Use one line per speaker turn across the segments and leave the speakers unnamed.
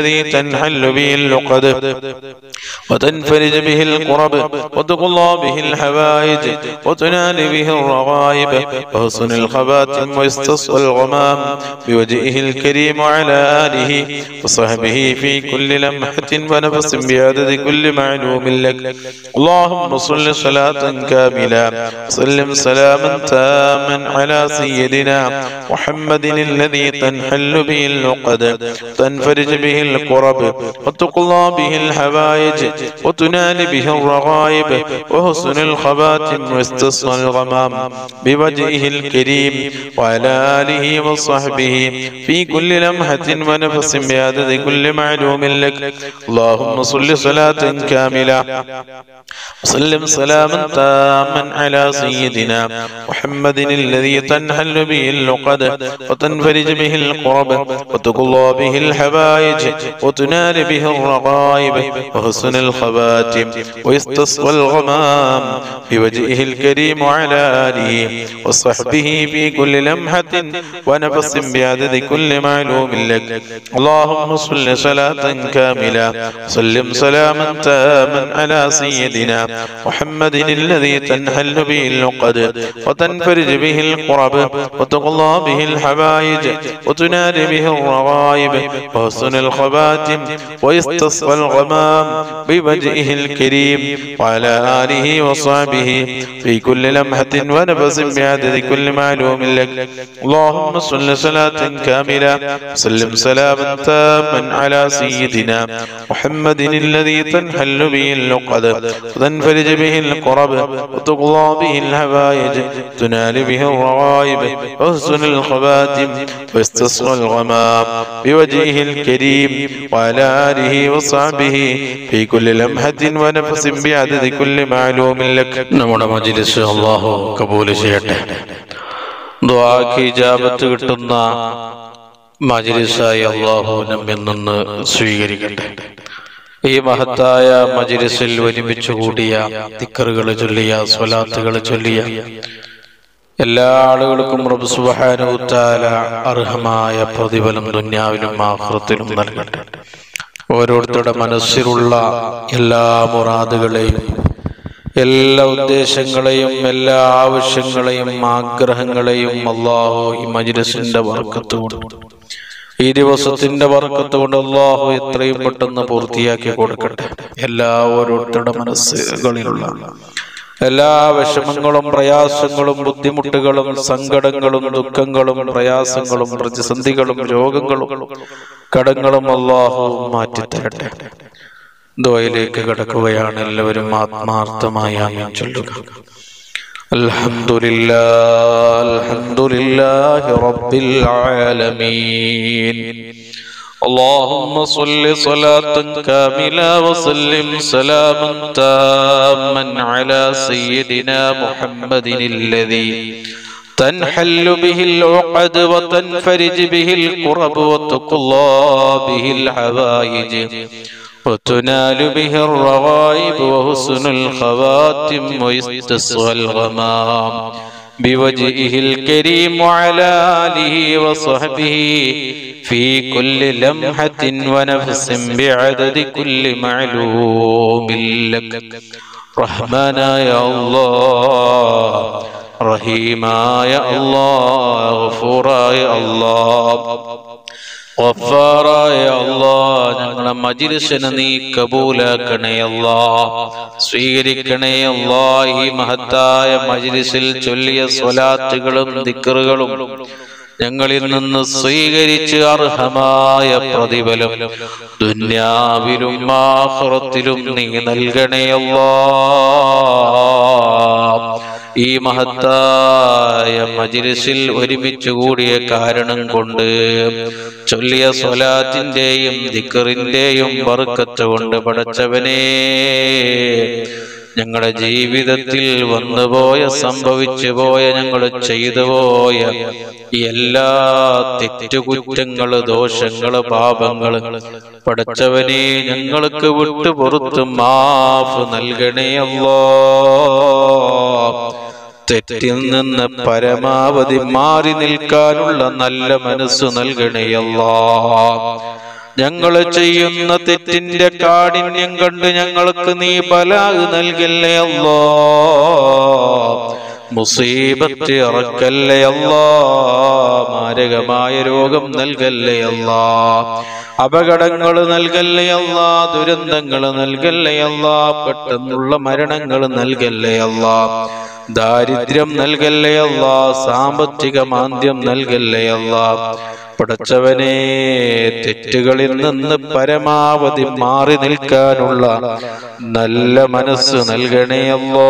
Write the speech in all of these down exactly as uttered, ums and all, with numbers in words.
الذي تنحل به اللقد وتنفرج به الكرب وتقضى به الحوائج وتنال به الرغائب وحسن الخواتم ويستصفى الغمام بوجهه الكريم وعلى آله وصحبه في كل لمحة ونفس بعدد كل معلوم لك. اللهم صل صلاة كاملة وسلم سلاما تاما على سيدنا محمد الذي تنحل به اللقد تنفرج به الكرب وتقضى به الحوائج وتنال به الرغائب وحسن الخواتم ويستصفى الغمام بوجهه الكريم وعلى آله وصحبه في كل لمحة ونفس بعدد كل معلوم لك. اللهم صل صلاة كاملة وسلم سلاما تاما على سيدنا محمد الذي تنحل به اللقد وتنفرج به الكرب وتقضى به الحوائج وتنال به الرغائب وحسن الخواتم ويستصفى الغمام بوجهه الكريم وعلى آله وصحبه في كل لمحة ونفس بعدد كل معلوم لك. اللهم صل صلاة كاملة وسلم سلاما تاما على سيدنا محمد الذي تنحل به اللقد وتنفرج به الكرب وتقضى به الحوائج وتنال به الرغائب وحسن الخواتم ويستصفى الغمام بوجهه الكريم وعلى آله وصحبه في كل لمحة ونفس بعدد كل معلوم لك. اللهم صل صلاة كاملة وسلم سلاما تاما على سيدنا محمد الذي تنحل به اللقد وتنفرج به الكرب وتقضى به الحوائج تنال به الرغائب وحسن الخواتم ويستصفى الغمام بوجهه الكريم وعلى آله وصحبه في كل لمحة ونفس بعدد كل معلوم لك.
നമ്മുടെ മജ്‌ലിസ് അല്ലാഹു കബൂൽ ചെയ്യട്ടെ. ദുആക്ക് ഇജാബത്ത് കിട്ടുന്ന മജ്‌ലിസായി അല്ലാഹു നമ്മിൽ നിന്ന് സ്വീകരിക്കട്ടെ. ഈ മഹത്തായ മജ്‌ലിസിൽ ഒരുമിച്ച് കൂടിയ ദിക്റുകൾ ചൊല്ലിയ സ്വലാത്തുകൾ ചൊല്ലിയ എല്ലാ ആളുകൾക്കും റബ്ബ് സുബ്ഹാനഹു തആല അർഹമായ പ്രതിഫലം ദുനിയാവിലും ആഖിറത്തിലും നൽകട്ടെ. ഓരോരുത്തരുടെ മനസ്സിലുള്ള എല്ലാ മുറാദുകളെയും എല്ലാ ഉദ്ദേശങ്ങളെയും എല്ലാ ആവശ്യങ്ങളെയും ആഗ്രഹങ്ങളെയും അല്ലാഹു ഈ മജ്‌ലിസിന്റെ ബർക്കത്ത് കൊണ്ട് ഈ ദിവസത്തിന്റെ ബർക്കത്ത് കൊണ്ട് അല്ലാഹു എത്രയും പെട്ടെന്ന് പൂർത്തിയാക്കി കൊടുക്കട്ടെ. എല്ലാ ഓരോരുത്തരുടെ മനസ്സുകളിലുള്ള എല്ലാ വിഷമങ്ങളും പ്രയാസങ്ങളും ബുദ്ധിമുട്ടുകളും സങ്കടങ്ങളും ദുഃഖങ്ങളും പ്രയാസങ്ങളും പ്രതിസന്ധികളും രോഗങ്ങളും കടങ്ങളും അല്ലാഹു മാറ്റിത്തരട്ടെ. ദുആയിലേക്ക് കടക്കുകയാണ്. എല്ലാവരും ആത്മാർത്ഥമായി ആമീൻ ചൊല്ലുക. അൽഹംദുലില്ലാഹ് അൽഹംദുലില്ലാഹി റബ്ബിൽ ആലമീൻ. اللهم صل صلاة كاملة وسلم سلاما تاما على سيدنا محمد الذي تنحل به العقد وتنفرج به الكرب وتقضى به الحوائج وتنال به الرغائب وحسن الخواتم ويستصفى الغمام بوجهه الكريم وعلى آله وصحبه في كل لمحة ونفس بعدد كل معلوم لك. رحمنا يا الله رحيما يا الله غفورا يا الله غفارا يا الله. ഞങ്ങളുടെ മജ്‌ലിസിനെ നീ കബൂലാക്കണേ അല്ലാഹ്, സ്വീകരിക്കണേ അല്ലാഹ്. ഈ മഹത്തായ മജ്‌ലിസിൽ ചൊല്ലിയ സ്വലാത്തുകളും ദിക്റുകളും ഞങ്ങളിൽ നിന്ന് സ്വീകരിച്ച് അർഹമായ പ്രതിഫലം ദുനിയാവിലും ആഖിറത്തിലും നീ നൽകണേ അല്ലാഹ്. ഈ മഹത്തായ മജ്‌ലിസിൽ ഒരുമിച്ച് കൂടിയ കാരണം കൊണ്ട് ചൊല്ലിയ സ്വലാത്തിന്റെയും ദിക്റിന്റെയും ബർക്കത്ത് കൊണ്ട് പടച്ചവനേ, ഞങ്ങളുടെ ജീവിതത്തിൽ വന്നുപോയ സംഭവിച്ചു പോയ ഞങ്ങൾ ചെയ്തു പോയ എല്ലാ തെറ്റുകുറ്റങ്ങള് ദോഷങ്ങള് പാപങ്ങള് പടച്ചവനെ ഞങ്ങൾക്ക് വിട്ടു പുറത്ത് മാഫ് നൽകണേ അല്ലാഹ്. തെറ്റിൽ നിന്ന് പരമാവധി മാറി നിൽക്കാനുള്ള നല്ല മനസ്സ് നൽകണേ അല്ലാഹ്. ഞങ്ങൾ ചെയ്യുന്ന തെറ്റിന്റെ കാഠിന്യം കണ്ട് ഞങ്ങൾക്ക് നീ ബലാഗ് നൽകല്ലേ അല്ലാ, മുസീബത്ത് ഇറക്കല്ലേ അല്ലാ, മാരകമായ രോഗം നൽകല്ലേ അല്ലാ, അപകടങ്ങൾ നൽകല്ലേ അല്ലാ, ദുരന്തങ്ങൾ നൽകല്ലേ അല്ലാ, പെട്ടെന്നുള്ള മരണങ്ങൾ നൽകല്ലേ അല്ലാ, ദാരിദ്ര്യം നൽകല്ലേ അല്ലാ, സാമ്പത്തിക മാന്ദ്യം നൽകല്ലേ അല്ലാ. പടച്ചവനെ, തെറ്റുകളിൽ നിന്ന് പരമാവധി മാറി നിൽക്കാനുള്ള നല്ല മനസ്സ് നൽകണേ അല്ലാ.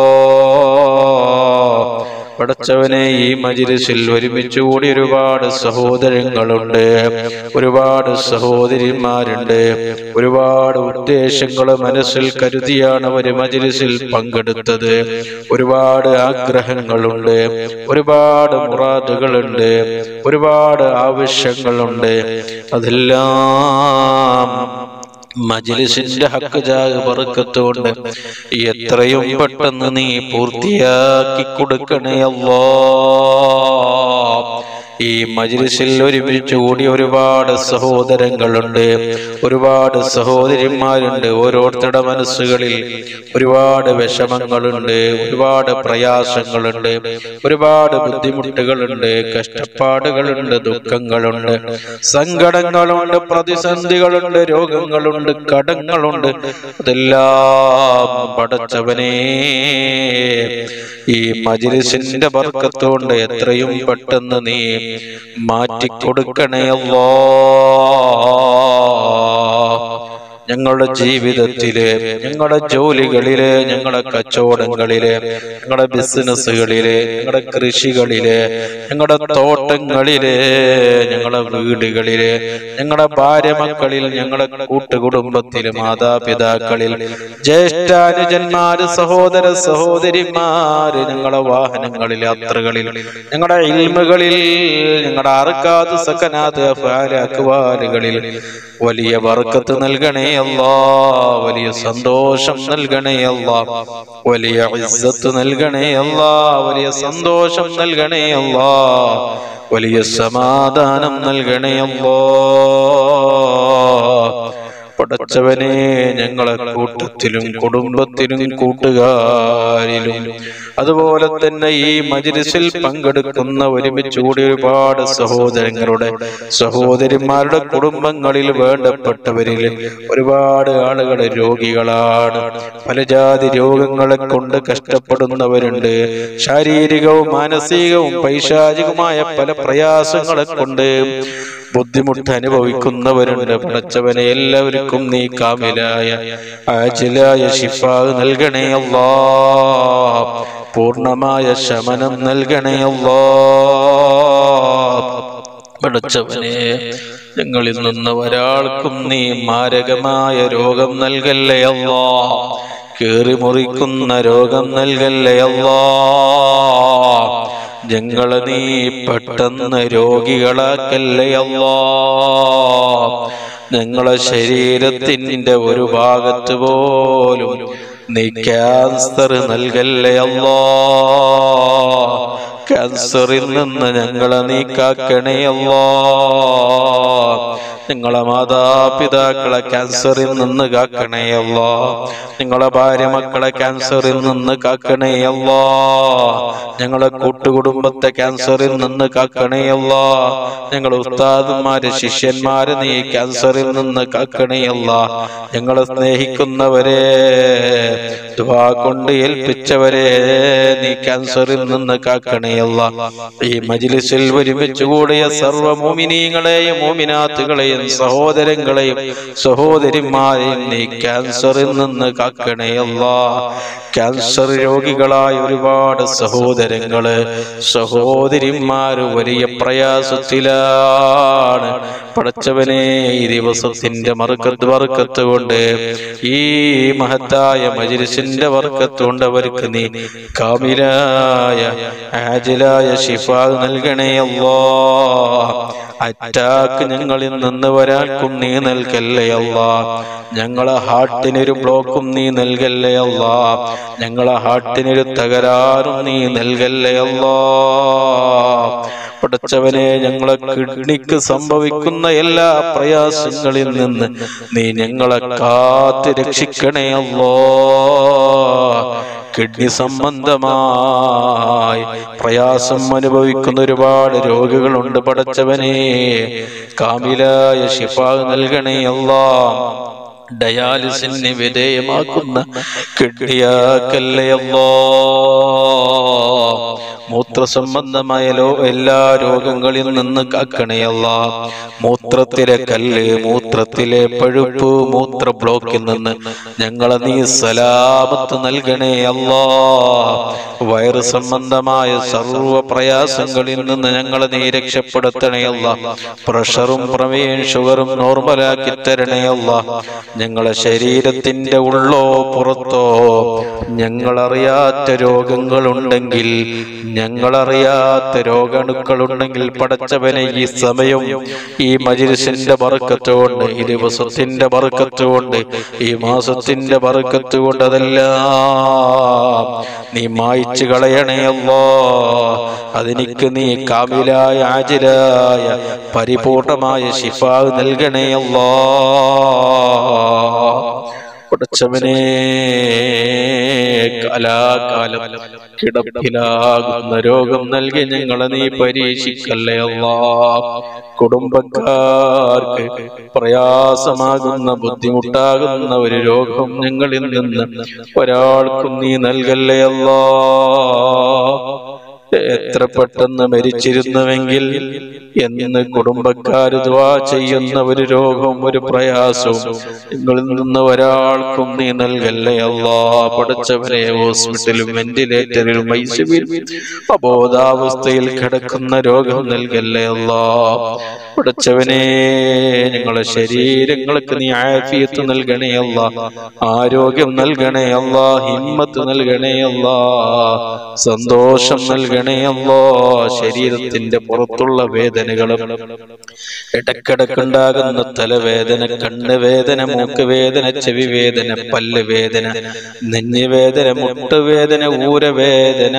പടച്ചവനെ, ഈ മജ്‌ലിസിൽ ഒരുമിച്ച് കൂടി ഒരുപാട് സഹോദരങ്ങളുണ്ട്, ഒരുപാട് സഹോദരിമാരുണ്ട്, ഒരുപാട് ഉദ്ദേശങ്ങൾ മനസ്സിൽ കരുതിയാണ് ഒരു മജ്‌ലിസിൽ പങ്കെടുത്തത്. ഒരുപാട് ആഗ്രഹങ്ങളുണ്ട്, ഒരുപാട് മുറാദുകളുണ്ട്, ഒരുപാട് ആവശ്യങ്ങളുണ്ട്. അതെല്ലാം മജ്‌ലിസിന്റെ ഹക്ക് ജാഹ് ബറക്കത്ത് കൊണ്ട് എത്രയും പെട്ടെന്ന് നീ പൂർത്തിയാക്കി കൊടുക്കണേ അല്ലാ. ഈ മജ്‌ലിസിൽ ഒരുമിച്ച് കൂടി ഒരുപാട് സഹോദരങ്ങളുണ്ട്, ഒരുപാട് സഹോദരിമാരുണ്ട്. ഓരോരുത്തരുടെ മനസ്സുകളിൽ ഒരുപാട് വിഷമങ്ങളുണ്ട്, ഒരുപാട് പ്രയാസങ്ങളുണ്ട്, ഒരുപാട് ബുദ്ധിമുട്ടുകളുണ്ട്, കഷ്ടപ്പാടുകളുണ്ട്, ദുഃഖങ്ങളുണ്ട്, സങ്കടങ്ങളുണ്ട്, പ്രതിസന്ധികളുണ്ട്, രോഗങ്ങളുണ്ട്, കടങ്ങളുണ്ട്. അതെല്ലാം പടച്ചവനെ, ഈ മജ്‌ലിസിന്റെ ബർക്കത്ത് കൊണ്ട് എത്രയും പെട്ടെന്ന് നീ മാറ്റിക്കൊടുക്കണേ അല്ലാ. ഞങ്ങളുടെ ജീവിതത്തില്, ഞങ്ങളുടെ ജോലികളില്, ഞങ്ങളുടെ കച്ചവടങ്ങളില്, ഞങ്ങളുടെ ബിസിനസ്സുകളില്, ഞങ്ങളുടെ കൃഷികളില്, ഞങ്ങളുടെ തോട്ടങ്ങളില്, ഞങ്ങളുടെ വീടുകളില്, ഞങ്ങളുടെ ഭാര്യ മക്കളിൽ, ഞങ്ങളുടെ കൂട്ടുകുടുംബത്തില്, മാതാപിതാക്കളിൽ, ജ്യേഷ്ഠാനുജന്മാര്, സഹോദര സഹോദരിമാര്, ഞങ്ങളുടെ വാഹനങ്ങളിൽ, യാത്രകളിൽ, ഞങ്ങളുടെ ഇൽമുകളിൽ, ഞങ്ങളുടെ അർക്കാത്ത് സക്കനാത്ത് അഫ്ആല് അക്വാലുകളിൽ വലിയ ബർക്കത്ത് നൽകണേ അല്ലാ, വലിയ സന്തോഷം നൽകണേ അല്ലാ, വലിയ ഇസ്സത്ത് നൽകണേ അല്ലാ, വലിയ സന്തോഷം നൽകണേ അല്ലാ, വലിയ സമാധാനം നൽകണേ അല്ലാ. പടച്ചവനെ, ഞങ്ങളെ കൂട്ടത്തിലും കുടുംബത്തിലും കൂട്ടുകാരിലും അതുപോലെ തന്നെ ഈ മജ്‌ലിസിൽ പങ്കെടുക്കുന്ന ഒരുമിച്ച് കൂടി ഒരുപാട് സഹോദരങ്ങളുടെ സഹോദരിമാരുടെ കുടുംബങ്ങളിൽ വേണ്ടപ്പെട്ടവരിൽ ഒരുപാട് ആളുകൾ രോഗികളാണ്. പല ജാതി രോഗങ്ങളെ കൊണ്ട് കഷ്ടപ്പെടുന്നവരുണ്ട്. ശാരീരികവും മാനസികവും പൈശാചികവുമായ പല പ്രയാസങ്ങളെ കൊണ്ട് ബുദ്ധിമുട്ട് അനുഭവിക്കുന്നവരുണ്ട്. പടച്ചവനെ, എല്ലാവർക്കും നീ കാമിലായ ആജിലായ ശിഫാ നൽകണേ അല്ലാ, പൂർണ്ണമായ ശമനം നൽകണേ അല്ലാ. പടച്ചവനെ, ഞങ്ങളിൽ നിന്ന് ഒരാൾക്കും നീ മാരകമായ രോഗം നൽകല്ലേ അല്ലാ, കേറി മുറിക്കുന്ന രോഗം നൽകല്ലേ അല്ലാ. ഞങ്ങളെ നീ പെട്ടെന്ന് രോഗികളാക്കല്ലേ അല്ലാ. ഞങ്ങളെ ശരീരത്തിന്റെ ഒരു ഭാഗത്ത് പോലും നീ ക്യാൻസർ നൽകല്ലേ അല്ലാ. ക്യാൻസറിൽ നിന്ന് ഞങ്ങളെ നീ കാക്കണേ അല്ലാ. നിങ്ങളെ മാതാപിതാക്കളെ ക്യാൻസറിൽ നിന്ന് കാക്കണേ അല്ലാ. നിങ്ങളെ ഭാര്യ മക്കളെ ക്യാൻസറിൽ നിന്ന് കാക്കണേ അല്ലാ. ഞങ്ങളെ കൂട്ടുകുടുംബത്തെ ക്യാൻസറിൽ നിന്ന് കാക്കണേ അല്ലാ. ഞങ്ങളെ ഉസ്താദുമാര് ശിഷ്യന്മാര് നീ ക്യാൻസറിൽ നിന്ന് കാക്കണേ അല്ലാ. ഞങ്ങളെ സ്നേഹിക്കുന്നവരെ, ദുആ കൊണ്ട് ഏൽപ്പിച്ചവരെ നീ ക്യാൻസറിൽ നിന്ന് കാക്കണേ അല്ലാ. ഈ മജ്‌ലിസിൽ ഒരുമിച്ച് കൂടിയ സർവ്വ മുഅ്മിനീങ്ങളെയും മുഅ്മിനാത്തുകളെയും സഹോദരങ്ങളെയും സഹോദരിമാരെയും നീ ക്യാൻസറിൽ നിന്ന് കാക്കണേ അല്ലാ. ക്യാൻസർ രോഗികളായ ഒരുപാട് സഹോദരങ്ങള് സഹോദരിമാര് വലിയ പ്രയാസത്തിലാണ്. പടച്ചവനെ, ഈ ദിവസത്തിന്റെ ബർക്കത്ത് ബർക്കത്ത് കൊണ്ട്, ഈ മഹത്തായ മജ്‌ലിസിന്റെ ബർക്കത്ത് കൊണ്ട് അവർക്ക് നീ കാമിലായ ആജിലായ ശിഫാ നൽകണേ അല്ലാ. അറ്റാക്ക് ഞങ്ങളിൽ നിന്ന് നിന്ന് ഒരാൾക്കും നീ നൽകല്ലേ അല്ലാ. ഞങ്ങളെ ഹാർട്ടിനൊരു ബ്ലോക്കും നീ നൽകല്ലേ അല്ലാ. ഞങ്ങളെ ഹാർട്ടിനൊരു തകരാറും നീ നൽകല്ലേ അല്ലാ. പടച്ചവനെ, ഞങ്ങളെ കിഡ്നിക്ക് സംഭവിക്കുന്ന എല്ലാ പ്രയാസങ്ങളിൽ നിന്ന് നീ ഞങ്ങളെ കാത്ത് രക്ഷിക്കണേ അല്ലാ. കിഡ്നി സംബന്ധമായി പ്രയാസം അനുഭവിക്കുന്ന ഒരുപാട് രോഗികളുണ്ട് പടച്ചവനെ. കാമിലായ ശിഫ നൽകണേ അല്ലാ. ഡയാലിസിന് വിധേയമാക്കുന്ന കിഡ്നിയാക്കല്ലേ അല്ലാ. മൂത്ര സംബന്ധമായ എല്ലാ രോഗങ്ങളിൽ നിന്ന് കാക്കണേ അല്ലാ. മൂത്രത്തിലെ കല്ല്, മൂത്രത്തിലെ പഴുപ്പ്, മൂത്ര ബ്ലോക്കിൽ നിന്ന് ഞങ്ങളെ നീ സലാമത്ത് നൽകണേ അല്ലാ. വയറ് സംബന്ധമായ സർവ്വ പ്രയാസങ്ങളിൽ നിന്ന് ഞങ്ങളെ നീ രക്ഷപ്പെടുത്തണേ അല്ലാ. പ്രഷറും പ്രമേയം ഷുഗറും നോർമലാക്കി തരണേ അല്ലാ. ഞങ്ങളെ ശരീരത്തിന്റെ ഉള്ളോ പുറത്തോ ഞങ്ങളറിയാത്ത രോഗങ്ങളുണ്ടെങ്കിൽ, ഞങ്ങളറിയാത്ത രോഗാണുക്കളുണ്ടെങ്കിൽ പടച്ചവനെ ഈ സമയം ഈ മജ്‌ലിസിന്റെ ബർക്കത്തുകൊണ്ട്, ഈ ദിവസത്തിന്റെ ബർക്കത്തുകൊണ്ട്, ഈ മാസത്തിന്റെ ബർക്കത്തുകൊണ്ട് അതെല്ലാം നീ മായ്ച്ചു കളയണേ അല്ലാ. അതെനിക്ക് നീ കാമിലായ ആജിലായ പരിപൂർണമായ ശിഫാ നൽകണേ അല്ലാ. പടച്ചവനെ, കാലാകാലം കിടപ്പിലാകുന്ന രോഗം നൽകി ഞങ്ങളെ നീ പരീക്ഷിക്കല്ലേ അല്ലാ. കുടുംബക്കാർക്ക് പ്രയാസമാകുന്ന, ബുദ്ധിമുട്ടാകുന്ന ഒരു രോഗം ഞങ്ങളിൽ നിന്ന് ഒരാൾക്കും നീ നൽകല്ലേ അല്ലാ. എത്ര പെട്ടെന്ന് മരിച്ചിരുന്നുവെങ്കിൽ എന്ന് കുടുംബക്കാർ ദുആ ചെയ്യുന്ന ഒരു രോഗവും ഒരു പ്രയാസവും നിങ്ങളിൽ നിന്ന് ഒരാൾക്കും നീ നൽകല്ലേ അല്ലാ. പടച്ചവനെ, ഹോസ്പിറ്റലും വെന്റിലേറ്ററിലും ഐസിയുവിലും അബോധാവസ്ഥയിൽ കിടക്കുന്ന രോഗം നൽകല്ലേ അല്ലാ. പടച്ചവനെ, ഞങ്ങളെ ശരീരങ്ങൾക്ക് നീ ആഫിയത്ത് നൽകണേ അല്ലാ. ആരോഗ്യം നൽകണേ അല്ലാ. ഹിമ്മത്ത് നൽകണേ അല്ലാ. സന്തോഷം നൽകണേ അല്ലാ. ശരീരത്തിന്റെ പുറത്തുള്ള വേദനകളും ഇടക്കിടക്കുണ്ടാകുന്ന തലവേദന, കണ്ണ് വേദന, മൂക്ക് വേദന, ചെവി വേദന, പല്ല് വേദന, നെഞ്ഞുവേദന, മുട്ടുവേദന, ഊരവേദന,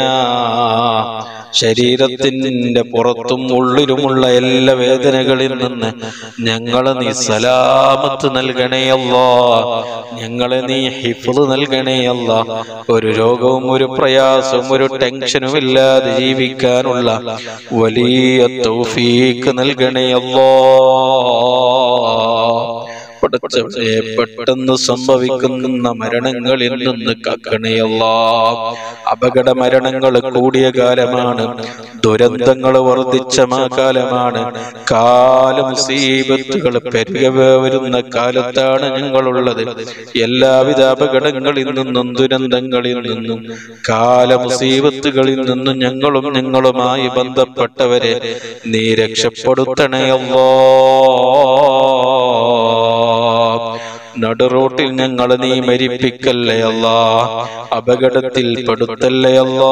ശരീരത്തിന്റെ പുറത്തും ഉള്ളിലുമുള്ള എല്ലാ വേദനകളിൽ നിന്ന് ഞങ്ങളെ നീ സലാമത്ത് നൽകണേ അല്ലാ. ഞങ്ങളെ നീ ഹിഫ്ള് നൽകണേ അല്ലാ. ഒരു രോഗവും ഒരു പ്രയാസവും ഒരു ടെൻഷനും ഇല്ലാതെ ജീവിക്കാനുള്ള വലിയ തൗഫീഖ് നൽകണേ അല്ലാ. പടച്ചവനെ, പെട്ടെന്ന് സംഭവിക്കുന്ന മരണങ്ങളിൽ നിന്ന് കാക്കണേ അല്ലാ. അപകട മരണങ്ങൾ കൂടിയ കാലമാണ്. ദുരന്തങ്ങൾ വർദ്ധിച്ച കാലമാണ്. കാല മുസീബത്തുകൾ പെരുകി വരുന്ന കാലത്താണ് ഞങ്ങളുള്ളത്. എല്ലാവിധ അപകടങ്ങളിൽ നിന്നും ദുരന്തങ്ങളിൽ നിന്നും കാല മുസീബത്തുകളിൽ നിന്നും ഞങ്ങളും ഞങ്ങളുമായി ബന്ധപ്പെട്ടവരെ നീ രക്ഷപ്പെടുത്തണേ അല്ലാ. നടുറോട്ടിൽ ഞങ്ങളെ നീ മരിപ്പിക്കല്ലേ അല്ലാ. അപകടത്തിൽ പെടുത്തല്ലേ അല്ലാ.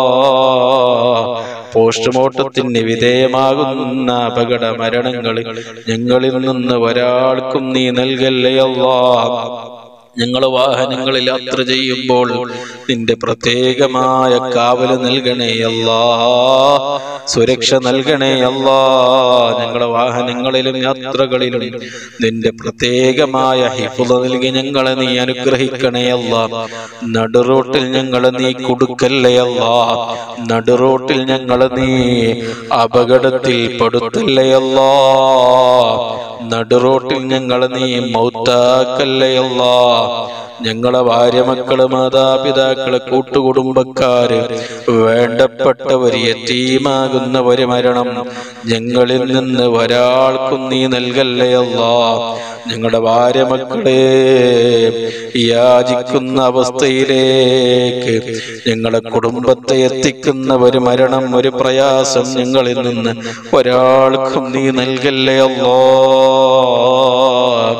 പോസ്റ്റ്മോർട്ടത്തിന് വിധേയമാകുന്ന അപകട മരണങ്ങൾ ഞങ്ങളിൽ നിന്ന് ഒരാൾക്കും നീ നൽകല്ലേ അല്ലാ. ഞങ്ങൾ വാഹനങ്ങളിൽ യാത്ര ചെയ്യുമ്പോൾ നിന്റെ പ്രത്യേകമായ കാവല് നൽകണേ അല്ലാ. സുരക്ഷ നൽകണേ അല്ലാ. ഞങ്ങളെ വാഹനങ്ങളിലും യാത്രകളിലും നിന്റെ പ്രത്യേകമായ ഹിഫ്ള് നൽകി ഞങ്ങളെ നീ അനുഗ്രഹിക്കണേ അല്ലാ. നടുറോട്ടിൽ ഞങ്ങളെ നീ കൊടുക്കല്ലേ അല്ലാ. നടുറോട്ടിൽ ഞങ്ങളെ നീ അപകടത്തിൽ പെടുത്തല്ലേ അല്ലാ. നടുറോട്ടിൽ ഞങ്ങളെ നീ മൗത്താക്കല്ലേ അല്ലാ. ഞങ്ങളെ ഭാര്യ, മക്കള്, മാതാപിതാക്കള്, കൂട്ടുകുടുംബക്കാര്, വേണ്ടപ്പെട്ടവർ, യതീമാകുന്ന ഒരു മരണം ഞങ്ങളിൽ നിന്ന് ഒരാൾക്കും നീ നൽകല്ലേ അല്ലാ. ഞങ്ങളുടെ ഭാര്യ മക്കളെ യാചിക്കുന്ന അവസ്ഥയിലേക്ക് ഞങ്ങളുടെ കുടുംബത്തെ എത്തിക്കുന്ന ഒരു മരണം, ഒരു പ്രയാസം ഞങ്ങളിൽ നിന്ന് ഒരാൾക്കും നീ നൽകല്ലേ അല്ലാ.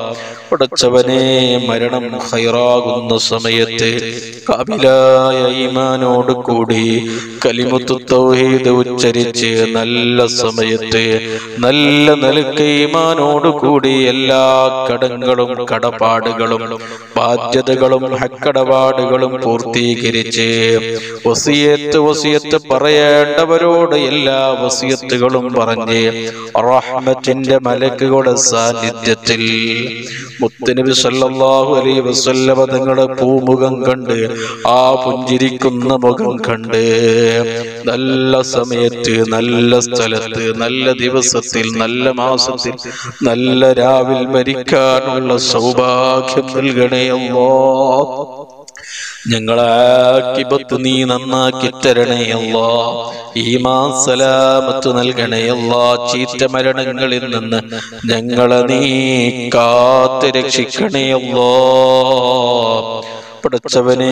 പടച്ചവനെ മരണം ഖൈറാകുന്ന സമയത്ത് കാബിലായ ഈമാനോട് കൂടി കലിമത്തു തൗഹീദ് ഉച്ചരിച്ച് നല്ല സമയത്ത് നല്ല നിലക്ക് ഈമാനോട് കൂടി എല്ലാ കടങ്ങളും കടപ്പാടുകളും ബാധ്യതകളും ഹക്കടപാടുകളും പൂർത്തീകരിച്ച് വസിയത്ത് വസിയത്ത് പറയേണ്ടവരോട് എല്ലാ വസിയത്തുകളും പറഞ്ഞ് റഹ്മത്തിന്റെ മലക്കുകളുടെ സാന്നിധ്യത്തിൽ മുത്തുനബി സല്ലല്ലാഹു അലൈഹി വസല്ലമ തങ്ങളുടെ പൂമുഖം കണ്ട് ആ പുഞ്ചിരിക്കുന്ന മുഖം കണ്ട് നല്ല സമയത്ത് നല്ല സ്ഥലത്ത് നല്ല ദിവസത്തിൽ നല്ല മാസത്തിൽ നല്ല രാവിൽ മരിക്കാനുള്ള സൗഭാഗ്യം നൽകണേ അല്ലാഹ്. ഞങ്ങളെ ആഖിബത്ത് നീ നന്നാക്കി തരണേ അല്ലാഹ്. ഈമാൻ സലാമത്ത് നൽകണേ അല്ലാഹ്. ചീത്ത മരണങ്ങളിൽ നിന്ന് ഞങ്ങളെ നീ കാത്ത് രക്ഷിക്കണേ അല്ലാഹ്. പടച്ചവനെ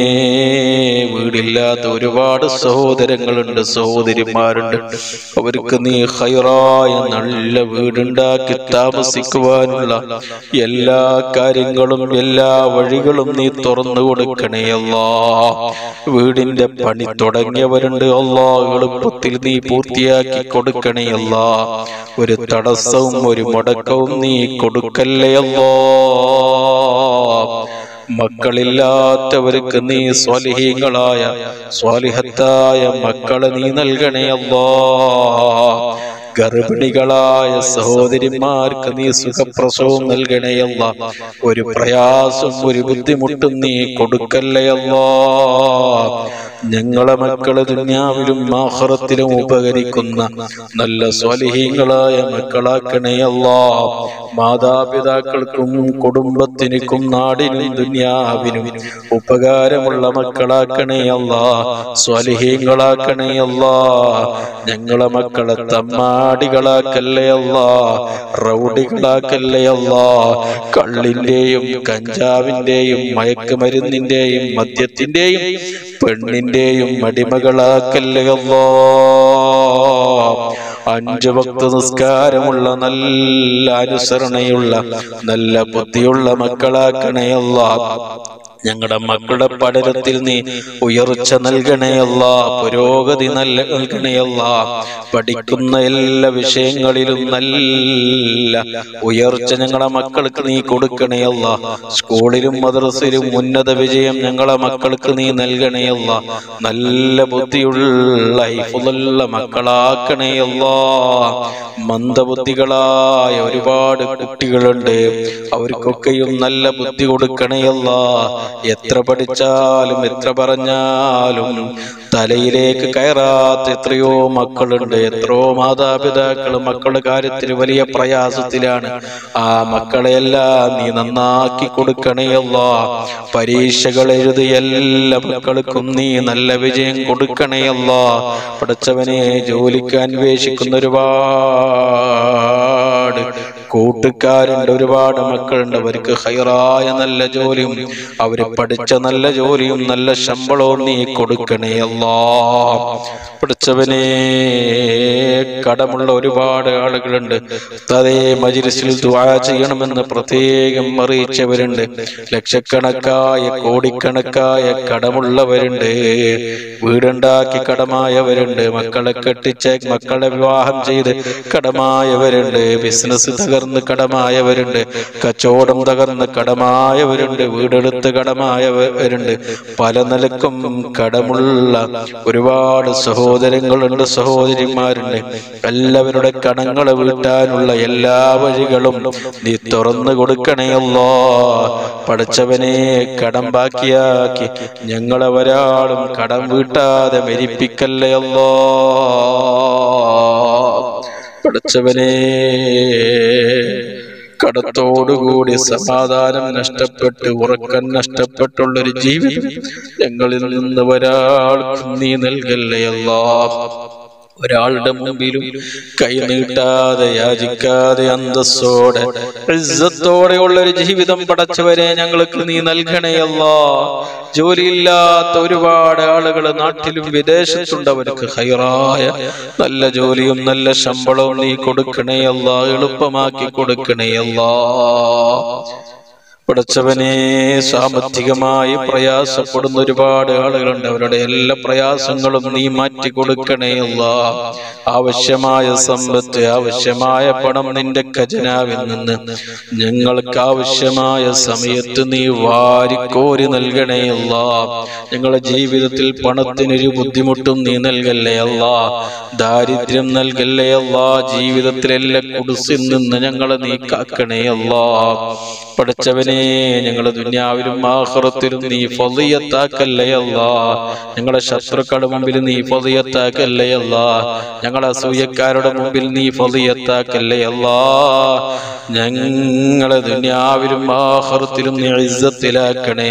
വീടില്ലാത്ത ഒരുപാട് സഹോദരങ്ങളുണ്ട്, സഹോദരിമാരുണ്ട്. അവർക്ക് നീ ഖൈറായ നല്ല വീടുണ്ടാക്കി താമസിക്കുവാനുള്ള എല്ലാ കാര്യങ്ങളും എല്ലാ വഴികളും നീ തുറന്നു കൊടുക്കണേ അല്ലാഹ്. വീടിന്റെ പണി തുടങ്ങിയവരുണ്ട് അല്ലാഹ്, എളുപ്പത്തിൽ നീ പൂർത്തിയാക്കി കൊടുക്കണേ അല്ലാഹ്. ഒരു തടസ്സവും ഒരു മുടക്കവും നീ കൊടുക്കല്ലേ അല്ലാഹ്. മക്കളില്ലാത്തവർക്ക് നീ സ്വാലിഹീങ്ങളായ സ്വാലിഹത്തായ മക്കളെ നീ നൽകണേ അല്ലാഹ്. ഗർഭിണികളായ സഹോദരിമാർക്ക് നീ സുഖപ്രസവം നൽകണേ അല്ലാഹ്. ഒരു പ്രയാസം ഒരു ബുദ്ധിമുട്ടും നീ കൊടുക്കല്ലേ അല്ലാഹ്. ഞങ്ങളെ മക്കളെ ദുനിയാവിലും ആഖിറത്തിലും ഉപകരിക്കുന്ന നല്ല സ്വാലിഹീങ്ങളായ മക്കളാക്കണേ അല്ലാഹ്. മാതാപിതാക്കൾക്കും കുടുംബത്തിനും നാടിനും ദുനിയാവിനും ഉപകാരമുള്ള മക്കളാക്കണേ അല്ലാഹ്. സ്വാലിഹീങ്ങളാക്കണേ അല്ലാഹ്. ഞങ്ങളെ മക്കളെ തമ്മാടികളാക്കല്ലേ അല്ലാഹ്, റൗഡികളാക്കല്ലേ അല്ലാഹ്. കള്ളിന്റെയും കഞ്ചാവിന്റെയും മയക്കുമരുന്നിന്റെയും മദ്യത്തിന്റെയും പെണ്ണിന്റെയും അടിമകളാക്കല്ലേ അല്ലാഹ്. അഞ്ചു വക്ത് നിസ്കാരമുള്ള നല്ല അനുസരണയുള്ള നല്ല ബുദ്ധിയുള്ള മക്കളാക്കണേ അല്ലാഹ്. ഞങ്ങളുടെ മക്കളുടെ പഠനത്തിൽ നീ ഉയർച്ച നൽകണേ അല്ലാഹ്. പുരോഗതി നൽകണേ അല്ലാഹ്. പഠിക്കുന്ന എല്ലാ വിഷയങ്ങളിലും നല്ല ഉയർച്ച ഞങ്ങളുടെ മക്കൾക്ക് നീ കൊടുക്കണേ അല്ലാഹ്. സ്കൂളിലും മദ്രസയിലും ഉന്നത വിജയം ഞങ്ങളുടെ മക്കൾക്ക് നീ നൽകണേ അല്ലാഹ്. നല്ല ബുദ്ധിയുള്ള ഹിഫ്ളുള്ള മക്കളാക്കണേ അല്ലാഹ്. മന്ദബുദ്ധികളായ ഒരുപാട് കുട്ടികളുണ്ട്, അവർക്കൊക്കെയും നല്ല ബുദ്ധി കൊടുക്കണേ അല്ലാഹ്. എത്ര പഠിച്ചാലും എത്ര പറഞ്ഞാലും തലയിലേക്ക് കയറാത്ത എത്രയോ മക്കളുണ്ട്. എത്രയോ മാതാപിതാക്കൾ മക്കളുടെ കാര്യത്തിൽ വലിയ പ്രയാസത്തിലാണ്. ആ മക്കളെയെല്ലാം നീ നന്നാക്കി കൊടുക്കണേ അല്ലാഹ്. പരീക്ഷകൾ എഴുതി എല്ലാ മക്കൾക്കും നീ നല്ല വിജയം കൊടുക്കണേ അല്ലാഹ്. പഠിച്ചവനെ ജോലിക്ക് അന്വേഷിക്കുന്ന ഒരുപാട് കൂട്ടുകാരുണ്ട്, ഒരുപാട് മക്കളുണ്ട്. അവർക്ക് ഖൈറായ നല്ല ജോലിയും അവര് പഠിച്ച നല്ല ജോലിയും നല്ല ശമ്പളവും നീ കൊടുക്കണേ അല്ലാഹ്. പഠിച്ചവനെ കടമുള്ള ഒരുപാട് ആളുകളുണ്ട്. അതേ മജ്‌ലിസിൽ ദുആ ചെയ്യണമെന്ന് പ്രത്യേകം അറിയിച്ചവരുണ്ട്. ലക്ഷക്കണക്കായ കോടിക്കണക്കായ കടമുള്ളവരുണ്ട്. വീടുണ്ടാക്കി കടമായവരുണ്ട്. മക്കളെ കെട്ടിച്ച് മക്കളെ വിവാഹം ചെയ്ത് കടമായവരുണ്ട്. ബിസിനസ് തകർന്ന് കടമായവരുണ്ട്. കച്ചവടം തകർന്ന് കടമായവരുണ്ട്. വീടെടുത്ത് കടമായവരുണ്ട്. പല നിലക്കും കടമുള്ള ഒരുപാട് സഹോദരങ്ങളുണ്ട്, സഹോദരിമാരുണ്ട്. എല്ലാവരുടെ കടങ്ങളെ വീട്ടാനുള്ള എല്ലാ വഴികളും നീ തുറന്നു കൊടുക്കണേ അല്ലാഹ്. പഠിച്ചവനെ കടം ബാക്കിയാക്കി ഞങ്ങളെ ഒരാളും കടം വീട്ടാതെ മരിപ്പിക്കല്ലേ അല്ലാഹ്. പഠിച്ചവനെ കടത്തോടുകൂടി സമാധാനം നഷ്ടപ്പെട്ട് ഉറക്കം നഷ്ടപ്പെട്ടുള്ളൊരു ജീവിതം ഞങ്ങളിൽ നിന്ന് ഒരാൾക്കും നീ നൽകല്ലേ അല്ലാഹ്. ഒരാളുടെ മുമ്പിലും കൈ നീട്ടാതെ യാചിക്കാതെ അന്തസ്സോടെ ഇസ്സത്തോടെയുള്ള ഒരു ജീവിതം പടച്ചവരെ ഞങ്ങൾക്ക് നീ നൽകണേ അല്ലാഹ്. ജോലിയില്ലാത്ത ഒരുപാട് ആളുകൾ നാട്ടിലും വിദേശത്തുണ്ട്. അവർക്ക് ഹൈറായ നല്ല ജോലിയും നല്ല ശമ്പളവും നീ കൊടുക്കണേ അല്ലാഹ്. എളുപ്പമാക്കി കൊടുക്കണേ അല്ലാഹ്. പടച്ചവനെ, സാമ്പത്തികമായി പ്രയാസപ്പെടുന്ന ഒരുപാട് ആളുകളുണ്ട്. അവരുടെ എല്ലാ പ്രയാസങ്ങളും നീ മാറ്റി കൊടുക്കണേ അല്ലാഹ്. ആവശ്യമായ സമ്പത്ത്, ആവശ്യമായ പണം നിന്റെ ഖജനാവിൽ നിന്ന് ഞങ്ങൾക്ക് ആവശ്യമായ സമയത്ത് നീ വാരിക്കോരി നൽകണേ അല്ലാഹ്. ഞങ്ങളുടെ ജീവിതത്തിൽ പണത്തിനൊരു ബുദ്ധിമുട്ടും നീ നൽകല്ലേ അല്ലാഹ്. ദാരിദ്ര്യം നൽകല്ലേ അല്ലാഹ്. ജീവിതത്തിലെല്ലാ കുടുസിൽ നിന്ന് ഞങ്ങളെ നീ കാക്കണേ അല്ലാഹ്. പടച്ചവനെ, ഞങ്ങളുടെ ദുനിയാവിലും ആഖിറത്തിലും നീ ഫളിയത്താക്കല്ലേ അല്ലാഹ്. ഞങ്ങളുടെ ശത്രുക്കളുടെ മുമ്പിൽ നീ ഫളിയത്താക്കല്ലേ അല്ലാഹ്. ഞങ്ങളുടെ അസൂയക്കാരുടെ മുമ്പിൽ നീ ഫളിയത്താക്കല്ലേ അല്ലാഹ്. ഞങ്ങളെ ദുനിയാവിലും ആഖിറത്തിലും നീ ഇസ്സത്തിലാക്കണേ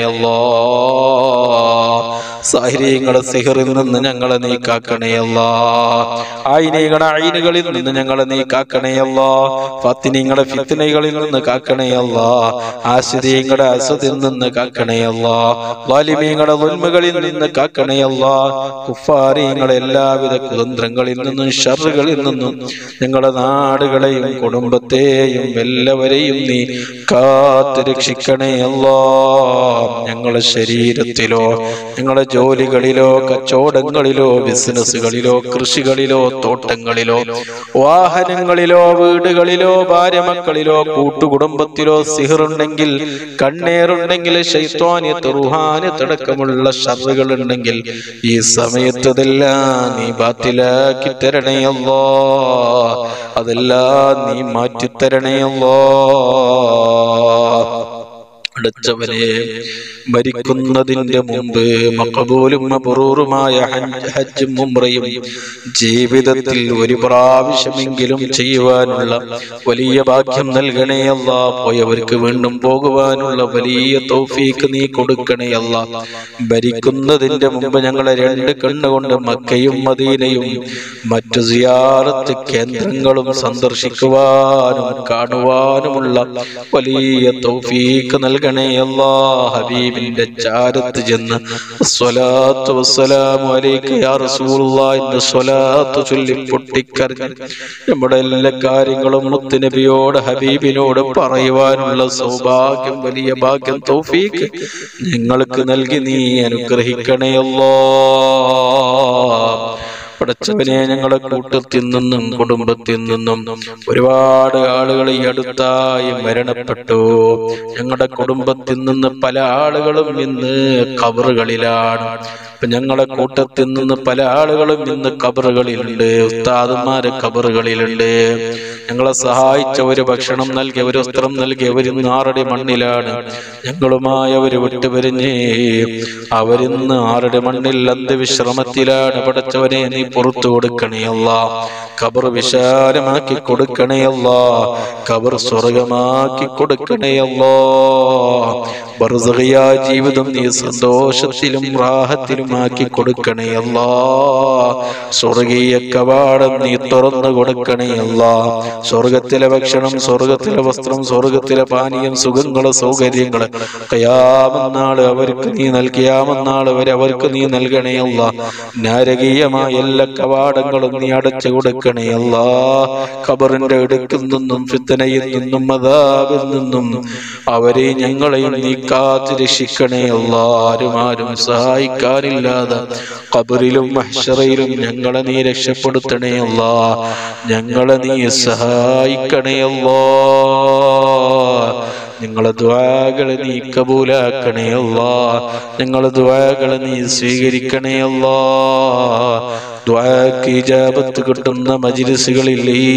അല്ലാഹ്. സാഹിര്യങ്ങളുടെ സിഹറിൽ നിന്ന് ഞങ്ങളെ നീ കാക്കണേ അല്ലാഹ്. ആയിനീങ്ങളുടെ ഐനുകളിൽ നിന്ന് ഞങ്ങളെ നീ കാക്കണേ അല്ലാഹ്. ഫാത്തിനീങ്ങളുടെ ഫിത്നകളിൽ നിന്ന് കാക്കണേ അല്ലാഹ്. ആശിരീങ്ങളുടെ അസദിൽ നിന്ന് കാക്കണേ അല്ലാഹ്. ളാലിമീങ്ങളുടെ ദുൽമുകളിൽ നിന്ന് കാക്കണേ അല്ലാഹ്. കുഫാരീങ്ങളുടെ എല്ലാവിധ കുതന്ത്രങ്ങളിൽ നിന്നും ശർറുകളിൽ നിന്നും ഞങ്ങളുടെ നാടുകളെയും കുടുംബത്തെയും എല്ലാവരെയും നീ കാത്ത് രക്ഷിക്കണേ അല്ലാഹ്. ഞങ്ങളുടെ ശരീരത്തിലോ ഞങ്ങളുടെ ജോലികളിലോ കച്ചവടങ്ങളിലോ ബിസിനസ്സുകളിലോ കൃഷികളിലോ തോട്ടങ്ങളിലോ വാഹനങ്ങളിലോ വീടുകളിലോ ഭാര്യ മക്കളിലോ കൂട്ടുകുടുംബത്തിലോ സിഹറുണ്ടെങ്കിൽ, കണ്ണേറുണ്ടെങ്കിൽ, ശൈത്വാനിയത്ത് റുഹാനിയത്ത് അടക്കമുള്ള ശർറുകൾ ഉണ്ടെങ്കിൽ ഈ സമയത്തതെല്ലാം നീ ബാത്തിലാക്കി തരണേ അല്ലാഹ്. അതെല്ലാം നീ മാറ്റിത്തരണേ അല്ലാഹ്. അടച്ചവനെ, മരിക്കുന്നതിന്റെ മുമ്പ് മഖബൂലും മബ്റൂറുമായ ഹജ്ജും ഉംറയും ജീവിതത്തിൽ ഒരു പ്രാവശ്യമെങ്കിലും ചെയ്യുവാനുള്ള വലിയ ഭാഗ്യം നൽകണേ അല്ലാഹ്. പോയവർക്ക് വീണ്ടും പോകുവാനുള്ള വലിയ തൗഫീഖ് നീ കൊടുക്കണേ അല്ലാഹ്. മരിക്കുന്നതിന്റെ മുമ്പ് ഞങ്ങളെ രണ്ട് കണ്ണുകൊണ്ട് മക്കയും മദീനയും മറ്റു സിയാറത്ത് കേന്ദ്രങ്ങളും സന്ദർശിക്കുവാനും കാണുവാനുമുള്ള വലിയ തൗഫീഖ് നൽകണേ അല്ലാഹ്. ഹബീബിന്റെ ചാരത്ത് ചെന്ന് സ്വലാത്തു വസ്സലാമു അലൈക യാ റസൂലുള്ളാഹി എന്ന സ്വലാത്ത് ചൊല്ലി പൊട്ടിക്കരഞ്ഞ് നമ്മുടെ എല്ലാ കാര്യങ്ങളും മുത്തുനബിയോട് ഹബീബിനോട് പറയുവാനുള്ള സൗഭാഗ്യം, വലിയ ഭാഗ്യം, തൗഫീഖ് ഞങ്ങൾക്ക് നൽകി നീ അനുഗ്രഹിക്കണേ അല്ലാഹ്. പടച്ചവനെ, ഞങ്ങളുടെ കൂട്ടത്തിൽ നിന്നും കുടുംബത്തിൽ നിന്നും ഒരുപാട് ആളുകൾ ഈ അടുത്തായി മരണപ്പെട്ടു. ഞങ്ങളുടെ കുടുംബത്തിൽ നിന്ന് പല ആളുകളും ഇന്ന് ഖബറുകളിലാണ്. ഞങ്ങളുടെ കൂട്ടത്തിൽ നിന്ന് പല ആളുകളും ഇന്ന് ഖബറുകളിലുണ്ട്. ഉസ്താദുമാര് ഖബറുകളിലുണ്ട്. ഞങ്ങളെ സഹായിച്ചവര്, ഭക്ഷണം നൽകിയവര്, വസ്ത്രം നൽകിയവര് ഇന്ന് ആറടി മണ്ണിലാണ്. ഞങ്ങളുമായി അവര് വിട്ടുപിരിഞ്ഞ് അവരിന്ന് ആറടി മണ്ണിൽ അന്ത്യവിശ്രമത്തിലാണ്. പടച്ചവനെ, നീ പുറത്തു കൊടുക്കണേ അല്ലാഹ്. ഖബർ വിശാലമാക്കി കൊടുക്കണേ അല്ലാഹ്. ഖബർ സ്വർഗമാക്കി കൊടുക്കണേ അല്ലാഹ്. ബർസഖിയായ ജീവിതം നീ സന്തോഷത്തിലും റാഹത്തിലും ആക്കി കൊടുക്കണേ അല്ലാഹ്. സ്വർഗീയ കവാടം നീ തുറന്നു കൊടുക്കണേ അല്ലാഹ്. സ്വർഗത്തിലെ ഭക്ഷണം, സ്വർഗത്തിലെ വസ്ത്രം, സ്വർഗത്തിലെ പാനീയം, സുഖങ്ങള്, സൗകര്യങ്ങള് ഖിയാമത്ത് അവർക്ക് നീ നൽകിയാമന്നാൾ വരെ അവർക്ക് നീ നൽകണേ അല്ലാഹ്. നാരകീയമായ എല്ലാ കവാടങ്ങളും നീ അടച്ചു കൊടുക്കണേ അല്ലാഹ്. ഖബറിന്റെ ഇടുക്കിൽ നിന്നും ഫിത്നയിൽ നിന്നും അദാബിൽ നിന്നും അവരെ ഞങ്ങളെയും നീ കാത്ത് രക്ഷിക്കണേ അല്ലാഹ്. ആരും ആരും സഹായിക്കാനില്ലാതെ ഖബറിലും മഹ്ശറയിലും ഞങ്ങളെ നീ രക്ഷപ്പെടുത്തണേ അല്ലാഹ്. ഞങ്ങളെ നീ സഹായിക്കണേ അല്ലാഹ്. ഞങ്ങളെ ദുആകളെ നീ കബൂലാക്കണേ അല്ലാഹ്. ഞങ്ങളെ ദുആകളെ നീ സ്വീകരിക്കണേ അല്ലാഹ്. ദുആക്ക് ഇജാബത്ത് കിട്ടുന്ന മജ്ലിസുകളിൽ ഈ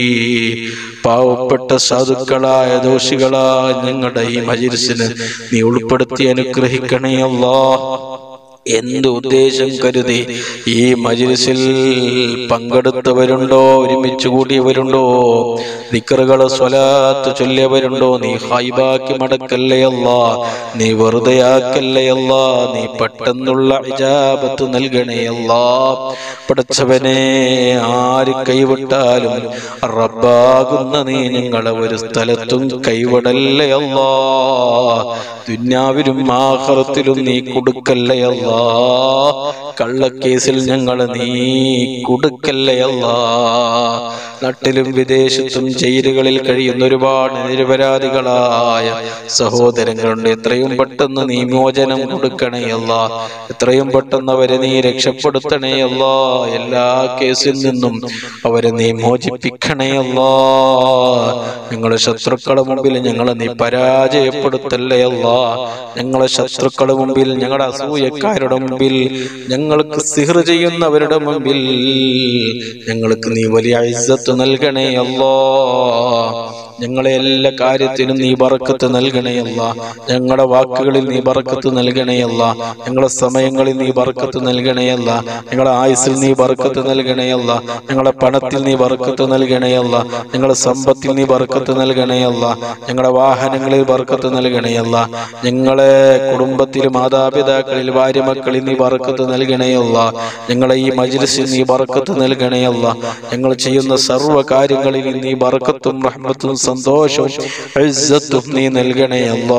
പാവപ്പെട്ട സാധുക്കളായ ദോഷികളായ ഞങ്ങളുടെ ഈ മജ്ലിസിനെ നീ ഉൾപ്പെടുത്തി അനുഗ്രഹിക്കണേ അല്ലാഹ്. എന്ത് ഉദ്ദേശം കരുതി ഈ മജ്‌ലിസിൽ പങ്കെടുത്തവരുണ്ടോ, ഒരുമിച്ച് കൂടിയവരുണ്ടോ, ദിക്റുകള് സ്വലാത്ത് ചൊല്ലിയവരുണ്ടോ, നീ ഹൈബാക്കി മടക്കല്ലേ അല്ലാ, നീ വെറുതെയാക്കല്ലേ അല്ലാ, നീ പെട്ടെന്നുള്ള ഇജാബത്ത് നൽകണേ അല്ലാ. പടച്ചവനെ, ആര് കൈവിട്ടാലും റബ്ബാകുന്ന നീ ഞങ്ങളെ ഒരു സ്ഥലത്തും കൈവിടല്ലേ അല്ലാ. ദുനിയാവിലും ആഖിറത്തിലും നീ കൊടുക്കല്ലേ അല്ലാ. കള്ളക്കേസിൽ ഞങ്ങളെ നീ കൊടുക്കല്ലേ അല്ലാ. നാട്ടിലും വിദേശത്തും ജയിലുകളിൽ കഴിയുന്ന ഒരുപാട് നിരപരാധികളായ സഹോദരങ്ങളുണ്ട്. എത്രയും പെട്ടെന്ന് നീ മോചനം കൊടുക്കണേ അല്ലാ. എത്രയും പെട്ടെന്ന് അവരെ നീ രക്ഷപ്പെടുത്തണേ അല്ലാ. എല്ലാ കേസിൽ നിന്നും അവരെ നീ മോചിപ്പിക്കണേ അല്ലാ. ഞങ്ങളെ ശത്രുക്കളുടെ മുമ്പിൽ ഞങ്ങളെ നീ പരാജയപ്പെടുത്തല്ലേ അല്ലാ. ഞങ്ങളെ ശത്രുക്കളുടെ മുമ്പിൽ, ഞങ്ങളുടെ അസൂയക്കാരുടെ മുമ്പിൽ, ഞങ്ങൾക്ക് സിഹ്ർ ചെയ്യുന്നവരുടെ മുമ്പിൽ ഞങ്ങൾക്ക് നീ വലിയ ഇസ്സത്ത് നൽകണേ അല്ലാ. ഞങ്ങളെ എല്ലാ കാര്യത്തിനും നീ ബറക്കത്ത് നൽകണേ അല്ലാ. ഞങ്ങളുടെ വാക്കുകളിൽ നീ ബറക്കത്ത് നൽകണേ അല്ലാ. ഞങ്ങളുടെ സമയങ്ങളിൽ നീ ബറക്കത്ത് നൽകണേ അല്ലാ. ഞങ്ങളുടെ ആയുസ്സിൽ നീ ബറക്കത്ത് നൽകണേ അല്ലാ. ഞങ്ങളുടെ പണത്തിൽ നീ ബറക്കത്ത് നൽകണേ അല്ലാ. ഞങ്ങളുടെ സമ്പത്തിൽ നീ ബറക്കത്ത് നൽകണേ അല്ലാ. ഞങ്ങളുടെ വാഹനങ്ങളിൽ ബറക്കത്ത് നൽകണേ അല്ലാ. ഞങ്ങളെ കുടുംബത്തിൽ, മാതാപിതാക്കളിൽ, ഭാര്യ മക്കളിൽ നീ ബറക്കത്ത് നൽകണേ അല്ലാ. ഞങ്ങളെ ഈ മജ്‌ലിസിൽ നീ ബറക്കത്ത് നൽകണേ അല്ലാ. ഞങ്ങൾ ചെയ്യുന്ന സർവ്വ കാര്യങ്ങളിൽ നീ ബറക്കത്തും റഹ്മത്തും സന്തോഷവും ഇസ്സത്തും നീ നൽകണേ അല്ലാ.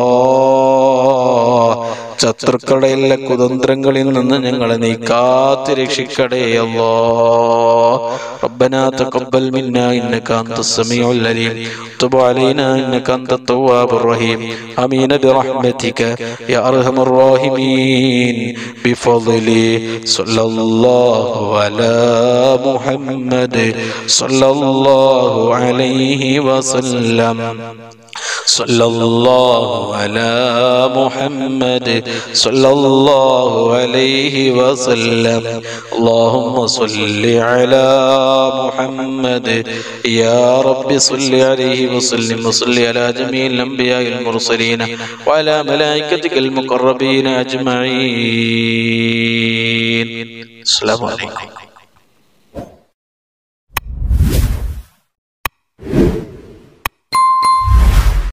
ശത്രുക്കളുടെ എല്ലാ കുതന്ത്രങ്ങളിൽ നിന്ന് ഞങ്ങളെ നീ കാത്ത് രക്ഷിക്കണേ അല്ലാ. ربنا تقبل منا إنك أنت السميع العليم تب علينا إنك أنت التواب الرحيم آمين برحمتك يا أرحم الراحمين بفضل صلى الله على محمد صلى الله عليه وسلم صلى الله على محمد صلى الله عليه وسلم اللهم صل على محمد يا رب صل عليه وسلم وصل على جميع الأنبياء المرسلين وعلى ملائكتك المقربين أجمعين. السلام عليكم.